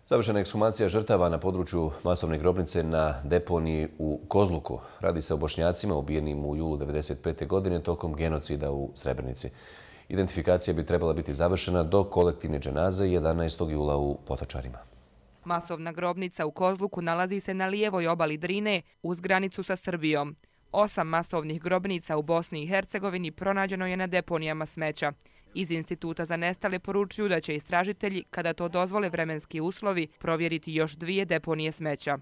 Završena ekshumacija žrtava na području masovne grobnice na deponiji u Kozluku. Radi se o Bošnjacima ubijenim u julu 1995. godine tokom genocida u Srebrenici. Identifikacija bi trebala biti završena do kolektivne dženaze 11. jula u Potočarima. Masovna grobnica u Kozluku nalazi se na lijevoj obali Drine uz granicu sa Srbijom. 8 masovnih grobnica u Bosni i Hercegovini pronađeno je na deponijama smeća. Iz Instituta za nestale poručuju da će istražitelji, kada to dozvole vremenski uslovi, provjeriti još 2 deponije smeća.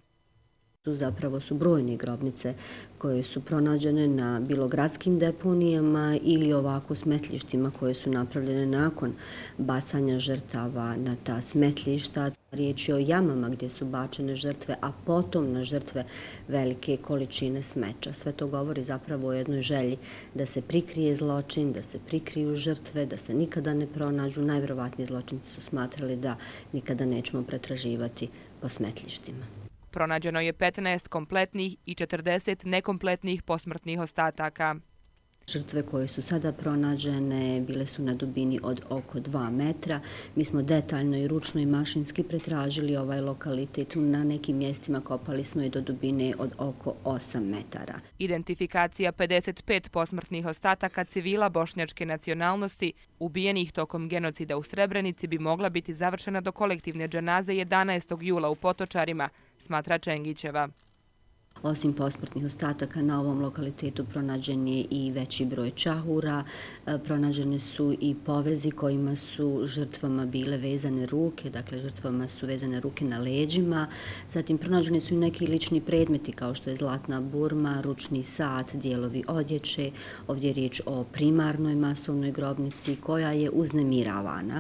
Zapravo su brojne grobnice koje su pronađene na bilo gradskim deponijama ili ovako smetlištima koje su napravljene nakon bacanja žrtava na ta smetlišta. Riječ je o jamama gdje su bačene žrtve, a potom na žrtve velike količine smeća. Sve to govori zapravo o jednoj želji da se prikrije zločin, da se prikriju žrtve, da se nikada ne pronađu. Najvjerovatniji zločinci su smatrali da nikada nećemo pretraživati po smetlištima. Pronađeno je 15 kompletnih i 40 nekompletnih posmrtnih ostataka. Žrtve koje su sada pronađene bile su na dubini od oko 2 metra. Mi smo detaljno i ručno i mašinski pretražili ovaj lokalitet. Na nekim mjestima kopali smo i do dubine od oko 8 metara. Identifikacija 55 posmrtnih ostataka civila bošnjačke nacionalnosti ubijenih tokom genocida u Srebrenici bi mogla biti završena do kolektivne dženaze 11. jula u Potočarima, smatra Čengićeva. Osim posmrtnih ostataka na ovom lokalitetu pronađen je i veći broj čahura, pronađene su i povezi kojima su žrtvama bile vezane ruke, dakle žrtvama su vezane ruke na leđima. Zatim pronađeni su i neki lični predmeti kao što je zlatna burma, ručni sat, dijelovi odjeće. Ovdje je riječ o primarnoj masovnoj grobnici koja je uznemiravana.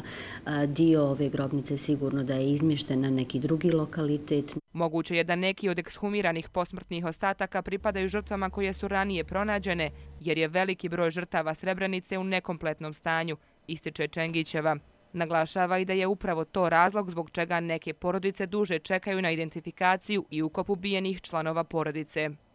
Dio ove grobnice sigurno da je izmješten na neki drugi lokalitet. Moguće je da neki od ekshumiranih posmrtnih ostataka pripadaju žrtvama koje su ranije pronađene, jer je veliki broj žrtava Srebrenice u nekompletnom stanju, ističe Čengićeva. Naglašava i da je upravo to razlog zbog čega neke porodice duže čekaju na identifikaciju i ukop ubijenih članova porodice.